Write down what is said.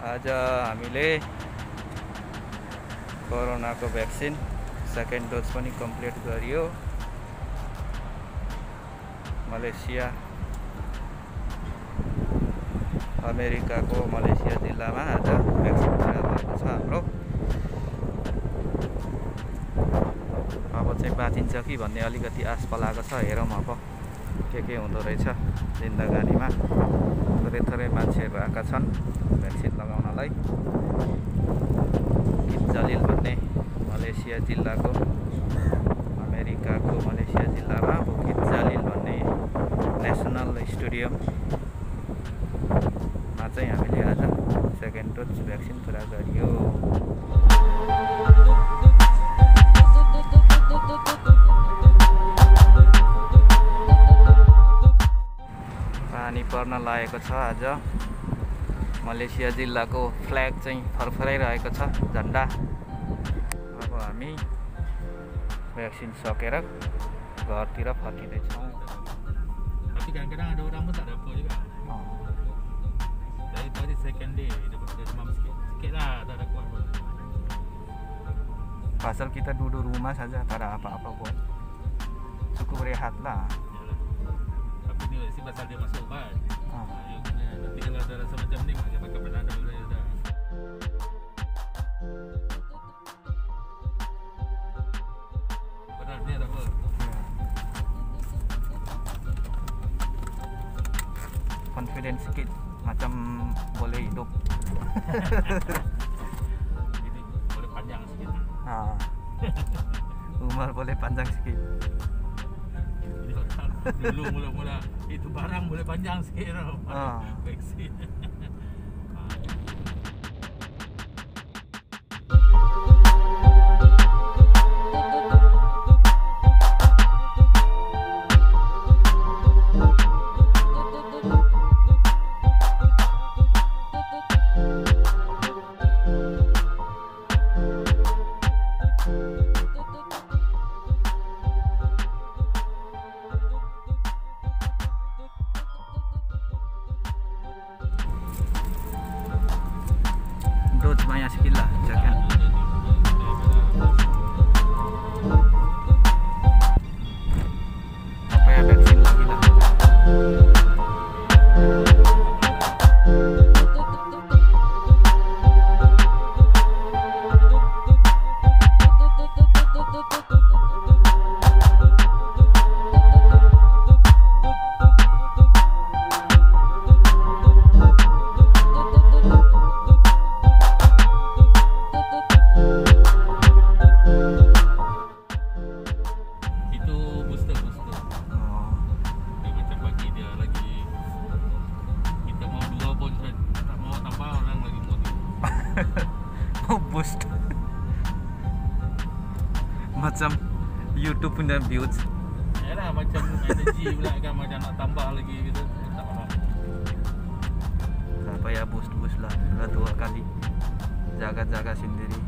आज हामीले कोरोनाको भ्याक्सिन सेकेन्ड डोज पनि कम्प्लिट गरियो। मलेसिया अमेरिकाको मलेसिया जिल्लामा आज भ्याक्सिन पुरा भएको छ हाम्रो। अब चाहिँ बाँचिन्छ कि भन्ने अलिकति आश पलाएको छ। हेरौँ अब के हुँदो रहेछ जिन्दगानीमा। थोरै मान्छेहरू आएका छन् भ्याक्सिन लगाउनलाई। जलिल भन्ने मलेसिया जिल्लाको अमेरिकाको मलेसिया जिल्लामा बुकित जलिल भन्ने नेसनल स्टेडियममा चाहिँ हामीले आज सेकेन्ड डोज भ्याक्सिन पुरा गरियो। पानी पर्न लागेको छ। आज मलेसिया जिल्लाको फ्ल्याग चाहिँ फरफराइरहेको छ, झन्डा। अब हामी भ्याक्सिन सकेर घरतिर फर्किँदैछौँ। Kadang-kadang ada orang pun tak ada apa juga. Dari second day dapat demam sikit lah, tak ada kuat pun. Pasal kita duduk rumah saja, tak ada apa-apa buat. Cukup rehat lah. Tapi ni si pasal dia masuk kan. Nanti kalau ada rasa macam ni, dia pakai Panadol dia dah. Benar ni ada apa? Confidence sikit, macam boleh hidup. Jadi boleh panjang sikit. Umur boleh panjang sikit. Dulu mula-mula itu barang boleh panjang sikit tau. Vaksin. Dose banyak sikit lah, jangan. Apa ya, vaksin lagi lah. Oh, boost. Macam YouTube punya views. Yalah, macam energy pula kan, macam nak tambah lagi gitu. Tak faham. Apa ya, boost lah. Sudah 2 kali. Jaga-jaga sendiri.